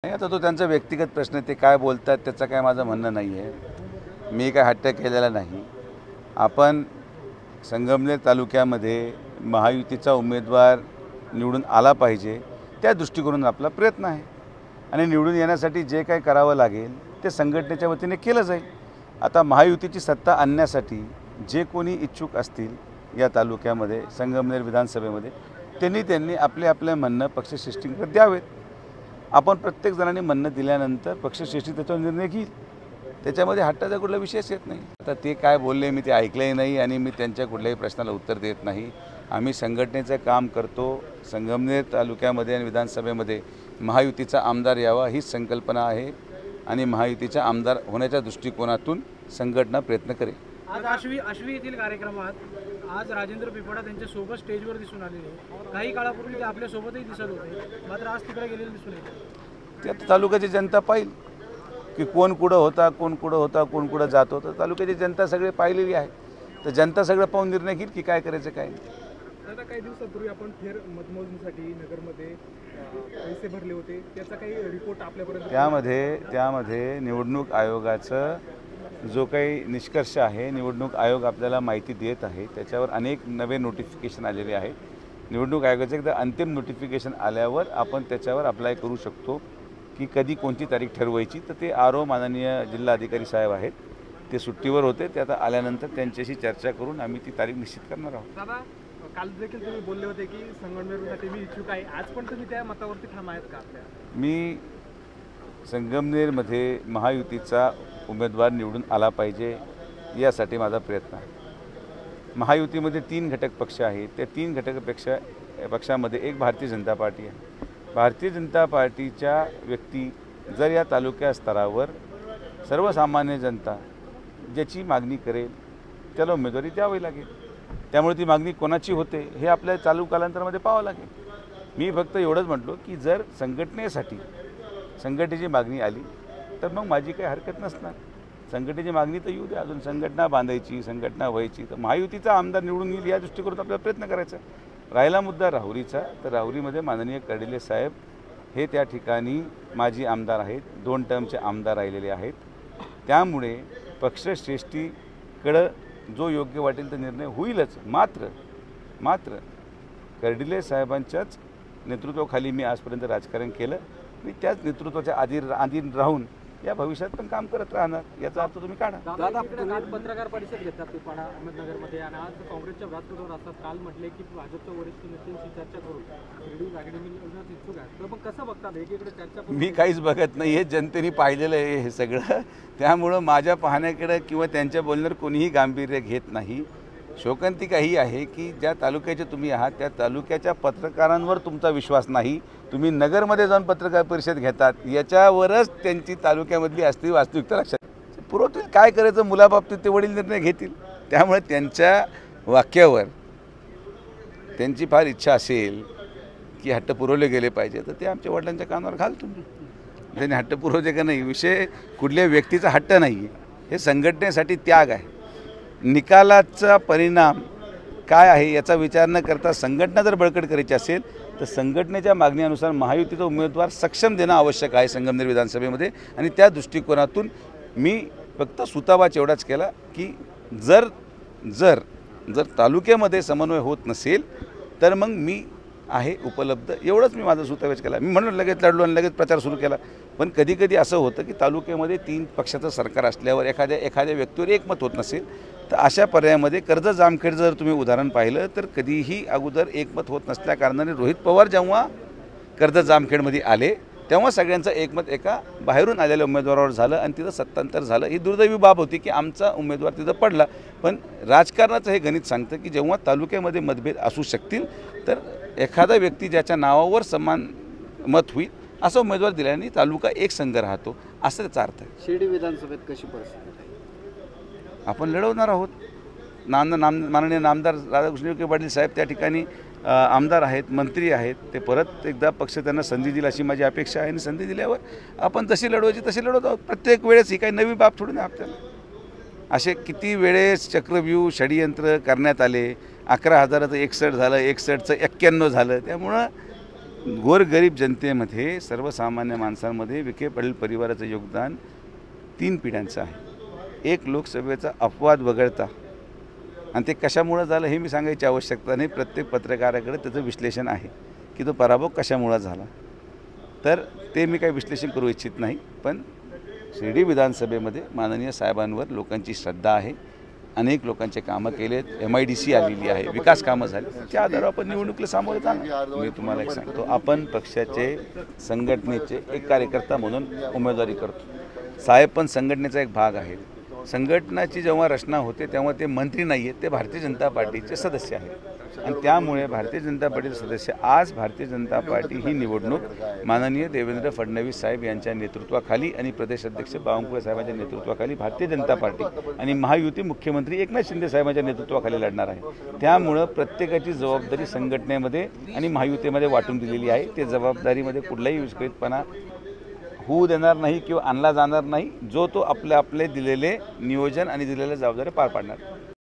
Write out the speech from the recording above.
नाही, आता तो त्यांचा व्यक्तिगत प्रश्न, ते काय बोलतात त्याचं काय माझं म्हणणं नाही आहे। मी काय हट्ट केलेला नाही। आपण संगमनेर तालुक्यामध्ये महायुतीचा उमेदवार निवडून आला पाहिजे त्या दृष्टिकोनातून आपला प्रयत्न आहे आणि निवडून येण्यासाठी जे काही करावं लागेल ते संघटनेच्या वतीने केलं जाईल। आता महायुतीची सत्ता आणण्यासाठी जे कोणी इच्छुक असतील या तालुक्यामध्ये संगमनेर विधानसभेमध्ये त्यांनी आपले म्हणणं पक्षश्रेष्ठींकडे द्यावेत। आपण प्रत्येक जणांनी म्हणणं दिल्यानंतर पक्षश्रेष्ठी त्याच्यावर निर्णय घेईल। त्याच्यामध्ये हट्टाचा कुठला विषयच येत नाही। आता ते काय बोलले मी ते ऐकलंही नाही आणि मी त्यांच्या कुठल्याही प्रश्नाला उत्तर देत नाही। आम्ही संघटनेचं काम करतो। संगमनेर तालुक्यामध्ये आणि विधानसभेमध्ये महायुतीचा आमदार यावा हीच संकल्पना आहे आणि महायुतीचा आमदार होण्याच्या दृष्टिकोनातून संघटना प्रयत्न करेल। आज आश्वी येथील कार्यक्रमात आज राजेंद्र पिपळा त्यांच्या सोबत स्टेजवर दिसून आलेले। काही काळापूर्वी ते आपल्या सोबतही दिसत होते, मात्र आज तिकडे गेलेले दिसून येते। ते तालुक्याची जनता पाहिल की कोण कुठं होता, कोण कुठं जात होतं। तालुक्याची जनता सगळे पाहिलेली आहे, तर जनता सगळं पाहून निर्णय घेईल की काय करायचं काय नाही। आता काही दिवसापूर्वी आपण फेर मतमोजणीसाठी नगरमध्ये पैसे भरले होते, त्याचा काही रिपोर्ट आपल्यापर्यंत? त्यामध्ये निवडणूक आयोगाचं जो काही निष्कर्ष आहे, निवडणूक आयोग आपल्याला माहिती देत आहे, त्याच्यावर अनेक नवे नोटिफिकेशन आलेले आहेत। निवडणूक आयोगाचं एकदा अंतिम नोटिफिकेशन आल्यावर आपण त्याच्यावर अप्लाय करू शकतो की कधी कोणती तारीख ठरवायची। तर ते माननीय जिल्हाधिकारी साहेब आहेत, ते सुट्टीवर होते, ते आता आल्यानंतर त्यांच्याशी चर्चा करून आम्ही ती तारीख निश्चित करणार आहोत। दादा, काल देखील तुम्ही बोलले होते की संगमनेरसाठी मी इच्छुक आहे, आज पण तुम्ही त्या मतावरती ठाम आहेत का? मी संगमनेरमध्ये महायुतीचा उमेदवार निवडून आला पाहिजे यासाठी माझा प्रयत्न आहे। महायुतीमध्ये 3 घटक पक्ष आहेत। त्या 3 घटक पक्षामध्ये एक भारतीय जनता पार्टी आहे। भारतीय जनता पार्टीच्या व्यक्ती जर या तालुक्या स्तरावर सर्वसामान्य जनता ज्याची मागणी करेल त्याला उमेदवारी द्यावी लागेल। त्यामुळे ती मागणी कोणाची होते हे आपल्या चालू कालांतरामध्ये पाहावं लागेल। मी फक्त एवढंच म्हटलो की जर संघटनेची मागणी आली तर मग माझी काही हरकत नसणार। संघटनेची मागणी तर येऊ द्या, अजून संघटना बांधायची, संघटना व्हायची, तर महायुतीचा आमदार निवडून येईल या दृष्टिकोनातून आपल्याला प्रयत्न करायचा। राहिला मुद्दा राहुरीचा, तर राहुरीमध्ये माननीय कर्डिले साहेब हे त्या ठिकाणी माजी आमदार आहेत, 2 टर्मचे आमदार राहिलेले आहेत। त्यामुळे पक्षश्रेष्ठीकडं जो योग्य वाटेल तो निर्णय होईलच। मात्र कर्डिले साहेबांच्याच नेतृत्वाखाली मी आजपर्यंत राजकारण केलं, मी त्याच नेतृत्वाच्या अधीन राहून या भविष्यात पण काम करत राहणार, याचा अर्थ तुम्ही काढा। दादा, पत्रकार परिषद घेतात ते पाणा अहमदनगरमध्ये आणि आज काँग्रेसच्या व्यासपीठावर असतात। काल म्हटले की भाजपच्या वरिष्ठ नेत्यांशी चर्चा करून शिर्डी जागेने इच्छुक आहे, तर मग कसं बघतात? एकीकडे चर्चा मी काहीच बघत नाही, हे जनतेने पाहिलेलं आहे हे सगळं। त्यामुळं माझ्या पाहण्याकडे किंवा त्यांच्या बोलण्यावर कोणीही गांभीर्य घेत नाही। शोकांतिका ही आहे की ज्या तालुक्याचे तुम्ही आहात त्या तालुक्याच्या पत्रकारांवर तुमचा विश्वास नाही, तुम्ही नगरमध्ये जाऊन पत्रकार परिषद घेतात, याच्यावरच त्यांची तालुक्यामधली असली वास्तविकता लक्षात पुरवतील। काय करायचं मुलाबाबतीत ते वडील निर्णय घेतील। त्यामुळे त्यांच्या वाक्यावर त्यांची फार इच्छा असेल की हट्ट पुरवले गेले पाहिजे, तर ते आमच्या वडिलांच्या कानावर घाल तुम्ही। त्यांनी हट्ट पुरवते का नाही, विषय कुठल्या व्यक्तीचा हट्ट नाही आहे, हे संघटनेसाठी त्याग आहे। निकालाचा परिणाम काय आहे याचा विचार न करता संघटना जर बळकट करायची असेल तर संघटनेच्या मागणीनुसार महायुतीचा उमेदवार सक्षम देणं आवश्यक आहे संगमनेर विधानसभेमध्ये। आणि त्या दृष्टिकोनातून मी फक्त सुतावाच एवढाच केला की जर जर जर तालुक्यामध्ये समन्वय होत नसेल तर मग मी आहे उपलब्ध, एवढंच मी माझा सुतावेच केला। मी म्हणून लगेच लढलो आणि लगेच प्रचार सुरू केला। पण कधी असं होतं की तालुक्यामध्ये 3 पक्षाचं सरकार असल्यावर एखाद्या व्यक्तीवर एकमत होत नसेल, तर अशा पर्यायामध्ये कर्जत जामखेड जर तुम्ही उदाहरण पाहिलं तर कधीही अगोदर एकमत होत नसल्या कारणाने रोहित पवार जेव्हा कर्जत जामखेडमध्ये आले तेव्हा सगळ्यांचं एकमत एका बाहेरून आलेल्या उमेदवारावर झालं आणि तिथं सत्तांतर झालं। ही दुर्दैवी बाब होती की आमचा उमेदवार तिथं पडला। पण राजकारणाचं हे गणित सांगतं की जेव्हा तालुक्यामध्ये मतभेद असू शकतील तर एखादा व्यक्ती ज्याच्या नावावर समान मत होईल असा उमेदवार दिल्याने तालुका एक संघ राहतो, असं त्याचा अर्थ आहे। शिर्डी विधानसभेत कशी परिस्थिती आहे? आपण लढवणार आहोत। माननीय नामदार राधाकृष्ण विखे पाटील साहेब त्या ठिकाणी आमदार आहेत, मंत्री आहेत, ते परत एकदा पक्ष त्यांना संधी दिली अशी माझी अपेक्षा आहे आणि संधी दिल्यावर आपण जशी लढवायची तशी लढवत आहोत। प्रत्येक वेळेस ही काही नवी बाब थोडी नाही आपल्याला। असे किती वेळेस चक्रव्यूह षडयंत्र करण्यात आले, 11,000चं 61 झालं, 61चं 91 झालं। त्यामुळं गोरगरीब जनतेमध्ये, सर्वसामान्य माणसांमध्ये विखे पाटील परिवाराचं योगदान 3 पिढ्यांचं आहे. एक लोकसभेचा अपवाद वगळता, आणि ते कशामुळं झालं हे मी सांगायची आवश्यकता नाही. प्रत्येक पत्रकाराकडे त्याचं विश्लेषण आहे की तो पराभव कशामुळं झाला. तर ते मी काही विश्लेषण करू इच्छित नाही. पण शिर्डी विधानसभेमध्ये माननीय साहेबांवर लोकांची श्रद्धा आहे. अनेक लोकांचे कामं केलेत, MIDC आलेली आहे, विकास कामं झाली, त्या आधारावर आपण निवडणुकीला सामोरे जाणार. मी तुम्हाला एक सांगतो, आपण पक्षाचे, संघटनेचे एक कार्यकर्ता म्हणून उमेदवारी करतो. साहेब पण संघटनेचा एक भाग आहे. संघटनाची जेव्हा रचना होते तेव्हा ते मंत्री नाही आहेत, ते भारतीय जनता पार्टीचे सदस्य आहेत. आणि त्यामुळे भारतीय जनता पार्टीचे सदस्य, आज भारतीय जनता पार्टी ही निवडणूक माननीय देवेंद्र फडणवीस साहेब यांच्या नेतृत्वाखाली आणि प्रदेश अध्यक्ष बावनकुळे साहेबांच्या नेतृत्वाखाली भारतीय जनता पार्टी आणि महायुती मुख्यमंत्री एकनाथ शिंदे साहेबांच्या नेतृत्वाखाली लढणार आहे. त्यामुळं प्रत्येकाची जबाबदारी संघटनेमध्ये आणि महायुतीमध्ये वाटून दिलेली आहे. ते जबाबदारीमध्ये कुठलाही विस्कळीतपणा होऊ देणार नाही किंवा आणला जाणार नाही. जो तो आपले दिलेले नियोजन आणि दिलेले जबाबदारी पार पाडणार.